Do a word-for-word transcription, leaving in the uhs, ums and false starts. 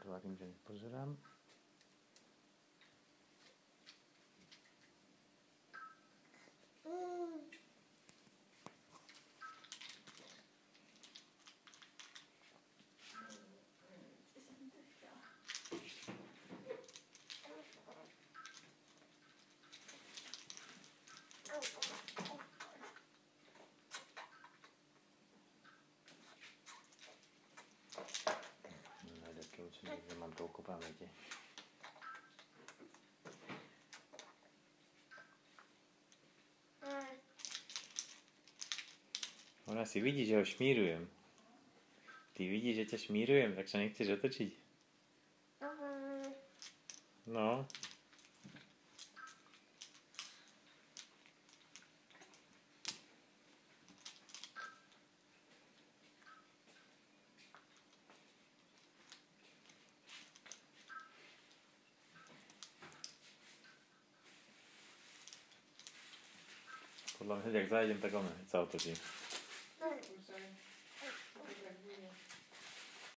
tvarím, že nepozerám. Že mám toľko pamäte. Ona si vidí, že ho šmírujem. Ty vidíš, že ťa šmírujem, tak sa nechceš otočiť. No. Podľa mňa, ak zájdem, tak on sa otočí.